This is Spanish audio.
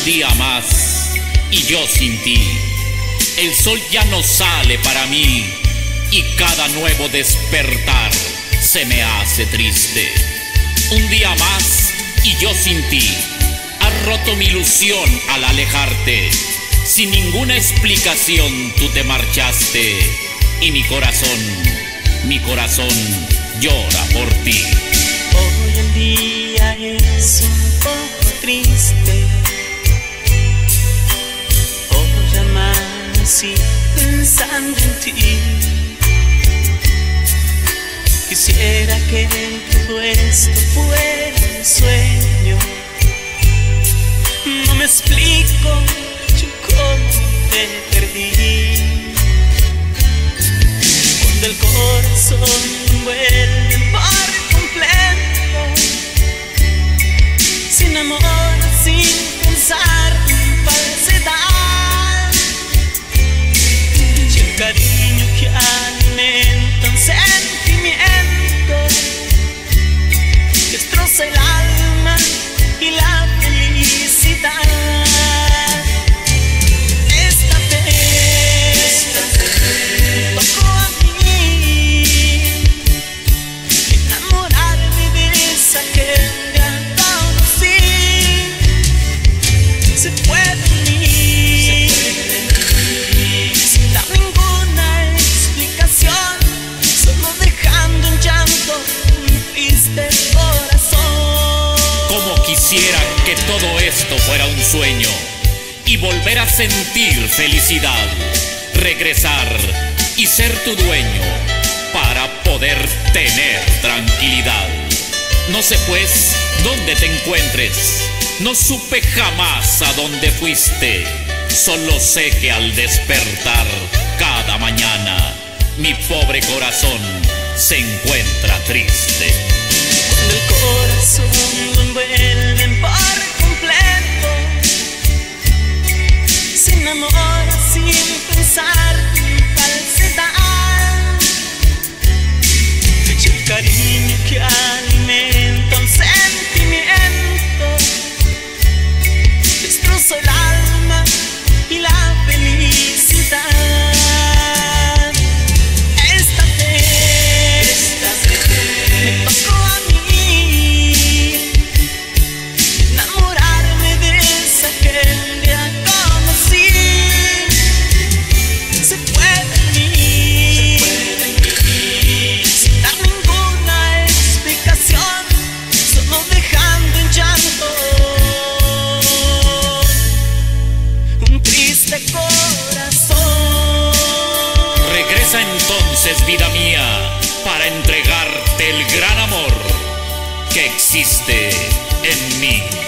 día más y yo sin ti. El sol ya no sale para mí y cada nuevo despertar se me hace triste. Un día más y yo sin ti. Has roto mi ilusión al alejarte. Sin ninguna explicación tú te marchaste y mi corazón llora por ti. Hoy el día es un poco triste. Hoy amanecí pensando en ti. Quisiera que todo esto fuera un sueño. No me explico yo cómo te perdí. Cuando el corazón vuelve por completo, sin amor, sin pensar en falsedad, y el cariño que alimenta un sentimiento destroza el alma y la felicidad. Esta vez me tocó a mí enamorarme de esa que ya conocí. Se fue de mí sin dar ninguna explicación, solo dejando en llanto un triste corazón. Como quisiera que todo esto fuera un sueño y volver a sentir felicidad, regresar y ser tu dueño para poder tener tranquilidad. No sé pues dónde te encuentres, no supe jamás a dónde fuiste, solo sé que al despertar cada mañana mi pobre corazón se encuentra triste. Cuando el corazón lo envuelven por completo, sin amor, sin pensar en falsedad, y el cariño que alimenta un sentimiento destroza el alma y la felicidad. Esta vez me tocó a mí enamorarme de esa que un día conocí. Se fue de mí sin dar ninguna explicación, solo dejando en llanto un triste corazón. Regresa entonces, vida mía, para entregarte el gran amor que existe en mí.